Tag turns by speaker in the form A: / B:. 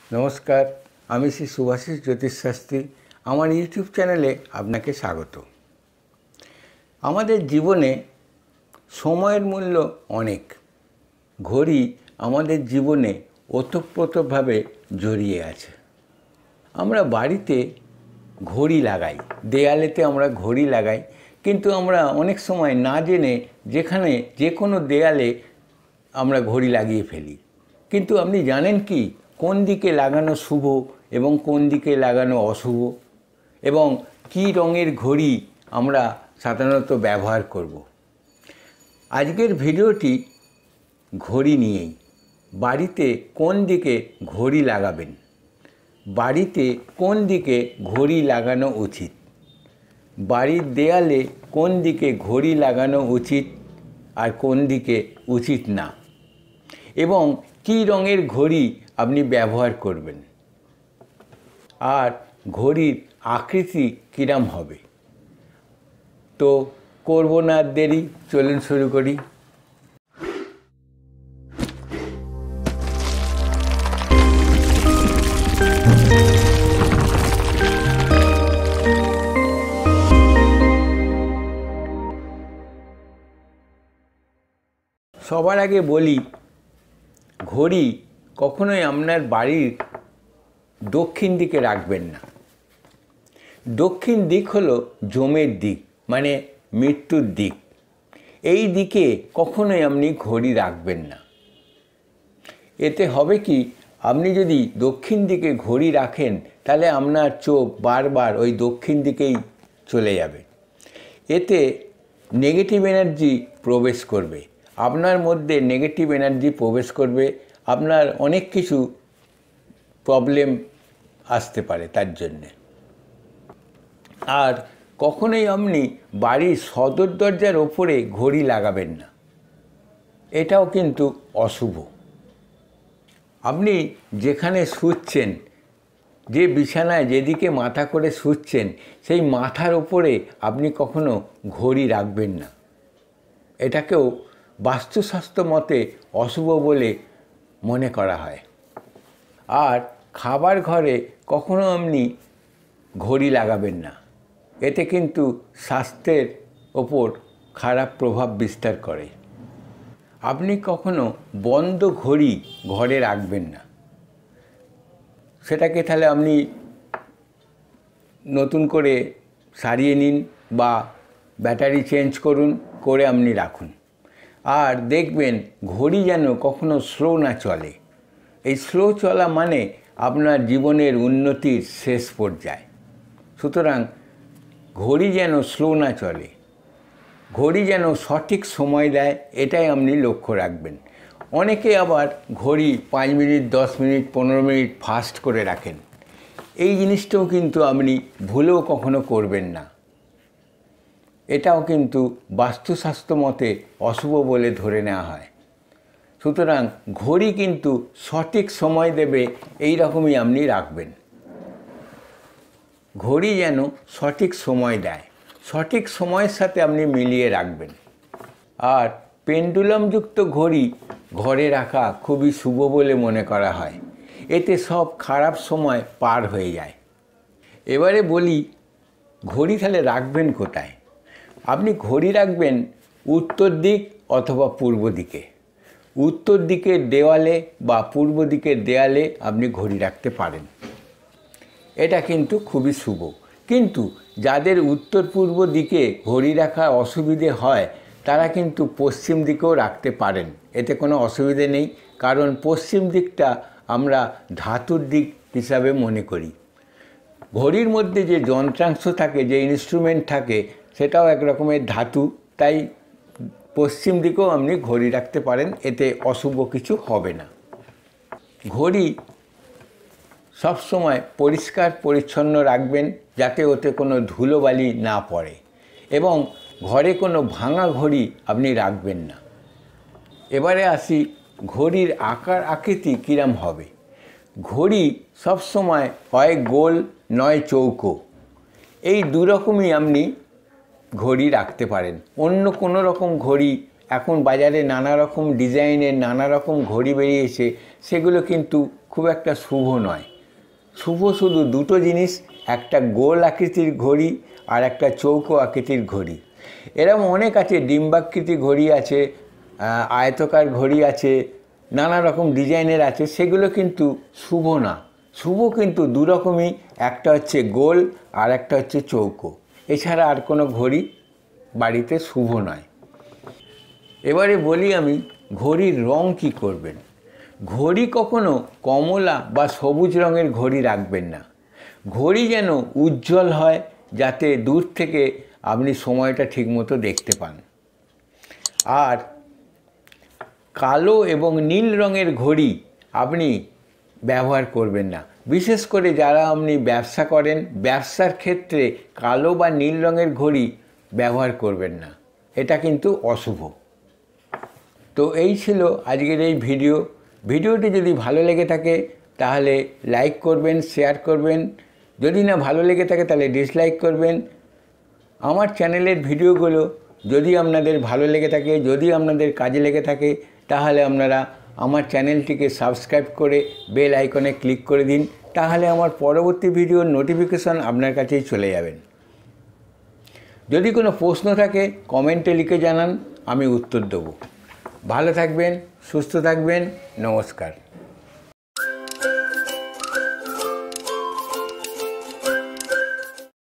A: নমস্কার, আমি শ্রী সুভাষিস জ্যোতিষশাস্ত্রী। আমার ইউটিউব চ্যানেলে আপনাকে স্বাগত। আমাদের জীবনে সময়ের মূল্য অনেক। ঘড়ি আমাদের জীবনে ওতপ্রোতভাবে জড়িয়ে আছে। আমরা বাড়িতে ঘড়ি লাগাই, দেয়ালেতে আমরা ঘড়ি লাগাই, কিন্তু আমরা অনেক সময় না জেনে যেখানে যে কোনো দেয়ালে আমরা ঘড়ি লাগিয়ে ফেলি। কিন্তু আপনি জানেন কি কোন দিকে লাগানো শুভ এবং কোন দিকে লাগানো অশুভ, এবং কী রঙের ঘড়ি আমরা সাধারণত ব্যবহার করব? আজকের ভিডিওটি ঘড়ি নিয়েই। বাড়িতে কোন দিকে ঘড়ি লাগাবেন, বাড়িতে কোন দিকে ঘড়ি লাগানো উচিত, বাড়ির দেয়ালে কোন দিকে ঘড়ি লাগানো উচিত আর কোন দিকে উচিত না, এবং কী রঙের ঘড়ি আপনি ব্যবহার করবেন, আর ঘড়ির আকৃতি কিরম হবে। তো করব না আর দেরি, চলুন শুরু করি। সবার আগে বলি, ঘড়ি কখনোই আপনার বাড়ির দক্ষিণ দিকে রাখবেন না। দক্ষিণ দিক হলো যমের দিক, মানে মৃত্যুর দিক। এই দিকে কখনোই আপনি ঘড়ি রাখবেন না। এতে হবে কি, আপনি যদি দক্ষিণ দিকে ঘড়ি রাখেন তাহলে আপনার চোখ বারবার ওই দক্ষিণ দিকেই চলে যাবে। এতে নেগেটিভ এনার্জি প্রবেশ করবে, আপনার মধ্যে নেগেটিভ এনার্জি প্রবেশ করবে, আপনার অনেক কিছু প্রবলেম আসতে পারে তার জন্যে। আর কখনোই আপনি বাড়ির সদর দরজার ওপরে ঘড়ি লাগাবেন না, এটাও কিন্তু অশুভ। আপনি যেখানে শুচ্ছেন, যে বিছানায় যেদিকে মাথা করে শুচ্ছেন, সেই মাথার ওপরে আপনি কখনো ঘড়ি রাখবেন না। এটাকেও বাস্তুশাস্ত্র মতে অশুভ বলে মনে করা হয়। আর খাবার ঘরে কখনো আপনি ঘড়ি লাগাবেন না, এতে কিন্তু স্বাস্থ্যের ওপর খারাপ প্রভাব বিস্তার করে। আপনি কখনো বন্ধ ঘড়ি ঘরে রাখবেন না। সেটাকে তাহলে আপনি নতুন করে সারিয়ে নিন বা ব্যাটারি চেঞ্জ করুন, করে আপনি রাখুন। আর দেখবেন ঘড়ি যেন কখনো স্লো না চলে। এই স্লো চলা মানে আপনার জীবনের উন্নতির শেষ পর্যায়ে। সুতরাং ঘড়ি যেন স্লো না চলে, ঘড়ি যেন সঠিক সময় দেয়, এটাই আপনি লক্ষ্য রাখবেন। অনেকে আবার ঘড়ি 5 মিনিট, 10 মিনিট, 15 মিনিট ফাস্ট করে রাখেন। এই জিনিসটাও কিন্তু আপনি ভুলেও কখনো করবেন না। এটাও কিন্তু বাস্তুশাস্ত্র মতে অশুভ বলে ধরে নেওয়া হয়। সুতরাং ঘড়ি কিন্তু সঠিক সময় দেবে, এই রকমই আপনি রাখবেন। ঘড়ি যেন সঠিক সময় দেয়, সঠিক সময়ের সাথে আপনি মিলিয়ে রাখবেন। আর পেন্ডুলামযুক্ত ঘড়ি ঘরে রাখা খুবই শুভ বলে মনে করা হয়। এতে সব খারাপ সময় পার হয়ে যায়। এবারে বলি, ঘড়ি তাহলে রাখবেন কোথায়? আপনি ঘড়ি রাখবেন উত্তর দিক অথবা পূর্ব দিকে। উত্তর দিকের দেওয়ালে বা পূর্ব দিকের দেয়ালে আপনি ঘড়ি রাখতে পারেন। এটা কিন্তু খুবই শুভ। কিন্তু যাদের উত্তর পূর্ব দিকে ঘড়ি রাখা অসুবিধে হয়, তারা কিন্তু পশ্চিম দিকেও রাখতে পারেন, এতে কোনো অসুবিধে নেই। কারণ পশ্চিম দিকটা আমরা ধাতুর দিক হিসাবে মনে করি। ঘড়ির মধ্যে যে যন্ত্রাংশ থাকে, যে ইনস্ট্রুমেন্ট থাকে, সেটাও এক রকমের ধাতু। তাই পশ্চিম দিকেও আপনি ঘড়ি রাখতে পারেন, এতে অশুভ কিছু হবে না। ঘড়ি সবসময় পরিষ্কার পরিচ্ছন্ন রাখবেন, যাতে ওতে কোনো ধুলোবালি না পড়ে, এবং ঘরে কোনো ভাঙা ঘড়ি আপনি রাখবেন না। এবারে আসি, ঘড়ির আকার আকৃতি কিরম হবে। ঘড়ি সবসময় হয় গোল নয় চৌকো, এই দুরকমই আপনি ঘড়ি রাখতে পারেন। অন্য কোনো রকম ঘড়ি, এখন বাজারে নানা রকম ডিজাইনের নানা রকম ঘড়ি বেরিয়েছে, সেগুলো কিন্তু খুব একটা শুভ নয়। শুভ শুধু দুটো জিনিস, একটা গোল আকৃতির ঘড়ি আর একটা চৌকো আকৃতির ঘড়ি। এরকম অনেক আছে, ডিম্বাকৃতি ঘড়ি আছে, আয়তকার ঘড়ি আছে, নানা রকম ডিজাইনের আছে, সেগুলো কিন্তু শুভ না। শুভ কিন্তু দু রকমই, একটা হচ্ছে গোল আর একটা হচ্ছে চৌকো, এছাড়া আর কোনো ঘড়ি বাড়িতে শুভ নয়। এবারে বলি আমি ঘড়ির রং কি করবেন। ঘড়ি কখনো কমলা বা সবুজ রঙের ঘড়ি রাখবেন না। ঘড়ি যেন উজ্জ্বল হয়, যাতে দূর থেকে আপনি সময়টা ঠিকমতো দেখতে পান। আর কালো এবং নীল রঙের ঘড়ি আপনি ব্যবহার করবেন না। বিশেষ করে যারা আপনি ব্যবসা করেন, ব্যবসার ক্ষেত্রে কালো বা নীল রঙের ঘড়ি ব্যবহার করবেন না, এটা কিন্তু অশুভ। তো এই ছিল আজকের এই ভিডিওটি যদি ভালো লেগে থাকে তাহলে লাইক করবেন, শেয়ার করবেন। যদি না ভালো লেগে থাকে তাহলে ডিসলাইক করবেন। আমার চ্যানেলের ভিডিওগুলো যদি আপনাদের ভালো লেগে থাকে, যদি আপনাদের কাজে লেগে থাকে, তাহলে আপনারা আমার চ্যানেলটিকে সাবস্ক্রাইব করে বেল আইকনে ক্লিক করে দিন। তাহলে আমার পরবর্তী ভিডিওর নোটিফিকেশন আপনার কাছেই চলে যাবেন। যদি কোনো প্রশ্ন থাকে কমেন্টে লিখে জানান, আমি উত্তর দেবো। ভালো থাকবেন, সুস্থ থাকবেন, নমস্কার।